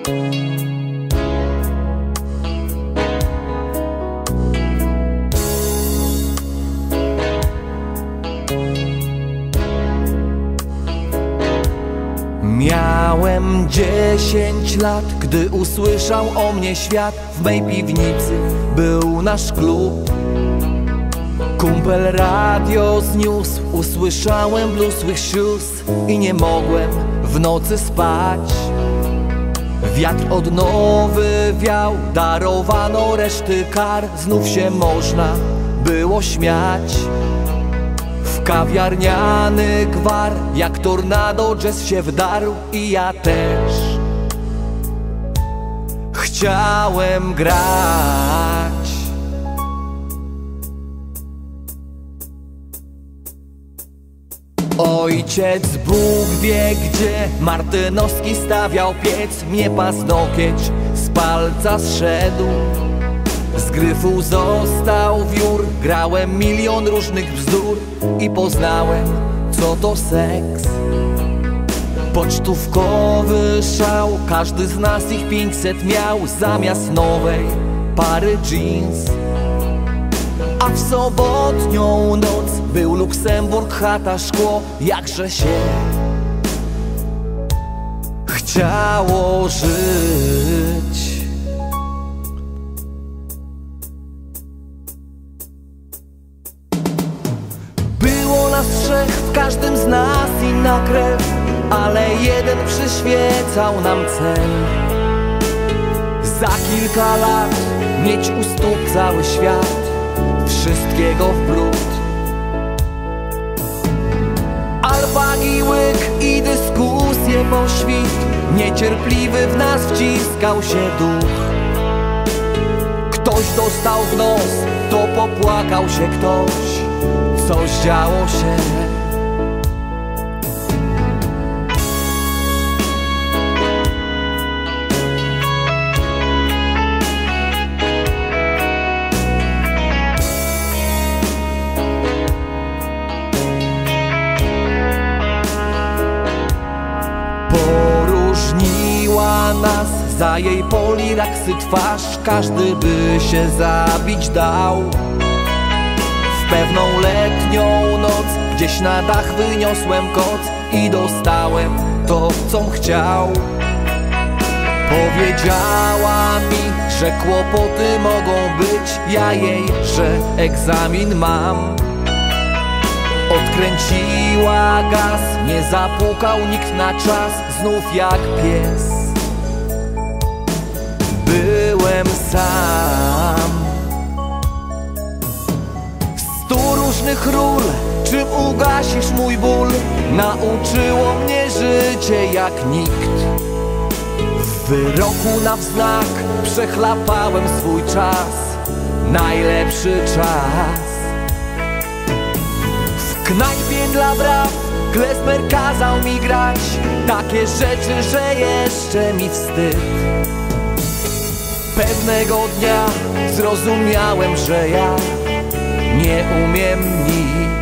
Miałem 10 lat, gdy usłyszał o mnie świat. W mej piwnicy był nasz klub. Kumpel radio zniósł, usłyszałem blues swych sióstr i nie mogłem w nocy spać. Wiatr odnowy wiał, darowano reszty kar. Znów się można było śmiać. W kawiarniany gwar, jak tornado jazz się wdarł i ja też chciałem grać. Ojciec Bóg wie gdzie Martynowski stawiał piec. Mnie paznokieć z palca zszedł, z gryfu został wiór. Grałem milion różnych bzdur i poznałem, co to seks. Pocztówkowy szał, każdy z nas ich 500 miał. Zamiast nowej pary jeans. A w sobotnią noc był Luksemburg, chata, szkło. Jakże się chciało żyć. Było nas trzech, w każdym z nas inna krew, ale jeden przyświecał nam cel. Za kilka lat mieć u stóp cały świat, wszystkiego w bród. Alpagi, łyk i dyskusje po świt. Niecierpliwy w nas wciskał się duch. Ktoś dostał w nos, to popłakał się ktoś. Coś działo się. Poróżniła nas za jej poliraksy twarz. Każdy by się zabić dał. W pewną letnią noc gdzieś na dach wyniosłem koc i dostałem to, com chciał. Powiedziała mi, że kłopoty mogą być, ja jej, że egzamin mam. Odkręciła gaz, nie zapukał nikt na czas. Znów jak pies byłem sam. 100 różnych ról, czym ugasisz mój ból. Nauczyło mnie życie jak nikt. W wyroku na wznak przechlapałem swój czas, najlepszy czas. W knajpie dla braw klezmer kazał mi grać takie rzeczy, że jeszcze mi wstyd. Pewnego dnia zrozumiałem, że ja nie umiem nic.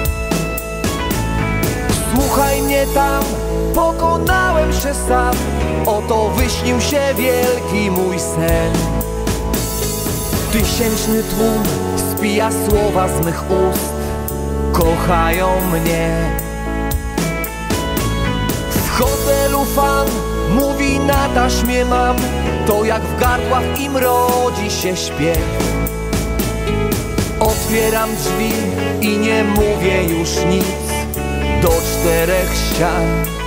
Słuchaj mnie tam, pokonałem się sam. Oto wyśnił się wielki mój sen. Tysięczny tłum spija słowa z mych ust. Kochają mnie. W hotelu fan mówi na taśmie mam. To jak w gardłach im rodzi się śpiew. Otwieram drzwi i nie mówię już nic do 4 ścian.